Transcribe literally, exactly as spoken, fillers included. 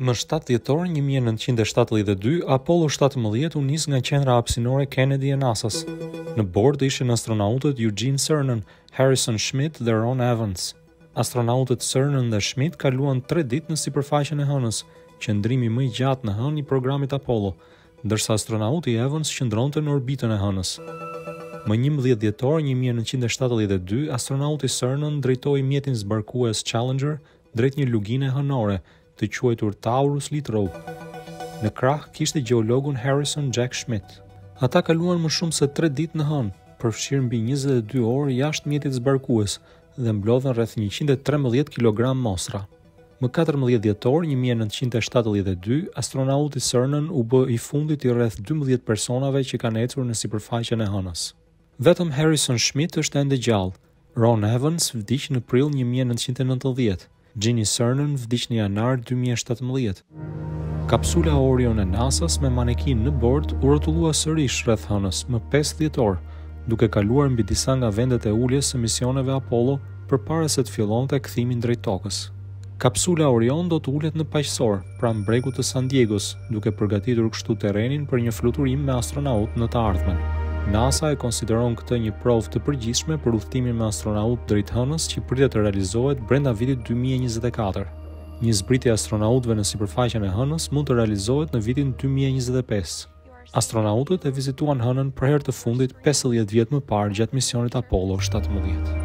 Më shtatë dhjetor një mijë e nëntëqind e shtatëdhjetë e dy, Apollo shtatëmbëdhjetë u nis nga qendra hapësinore Kennedy e NASA-s. Në bord ishin astronautët Eugene Cernan, Harrison Schmitt dhe Ron Evans. Astronautët Cernan dhe Schmitt kaluan tre ditë në sipërfaqen e Hënës, qëndrimi më i gjatë në Hënë i programit Apollo, ndërsa astronauti Evans qëndronte në orbitën e Hënës. Më njëmbëdhjetë dhjetor një mijë e nëntëqind e shtatëdhjetë e dy, astronauti Cernan drejtoi mjetin zbarkues Challenger drejt një lugine hënore, të quajtur Taurus Litrou. Në krah kishte gjeologun Harrison Jack Schmitt. Ata kaluan më shumë se tre ditë në Hënë, përfshirë mbi njëzet e dy orë jashtë mjetit zbarkues dhe mblodhen rreth njëqind e trembëdhjetë kilogram mostra. Më katërmbëdhjetë dhjetor një mijë e nëntëqind e shtatëdhjetë e dy, astronauti Cernan u bë i fundit i rreth dymbëdhjetë personave që kanë ecur në sipërfaqen e Hënës. Vetëm Harrison Schmitt është ende gjallë. Ron Evans vdiq në prill një mijë e nëntëqind e nëntëdhjetë. Gene Cernan vdiq në janar dy mijë e shtatëmbëdhjetë. Kapsula Orion e NASA-s me manekin në bord u rrotullua sërish rreth Hënës më pesë dhjetor, duke kaluar mbi disa nga vendet e uljes së misioneve Apollo përpara se të fillonte kthimin drejt tokës. Kapsula Orion do të ulet në paqësor, pranë bregut të San Diegos, duke përgatitur kështu terrenin për një fluturim me astronaut në të ardhmen. NASA e konsideron këtë një provë të përgjithshme për udhëtimin me astronaut drejt Hënës që pritet të realizohet brenda vitit dy mijë e njëzet e katër. Një zbritje e astronautëve në sipërfaqen e Hënës mund të realizohet në vitin dy mijë e njëzet e pesë. Astronautët e vizituan Hënën për herë të fundit pesëdhjetë vjet më parë gjatë misionit Apollo shtatëmbëdhjetë.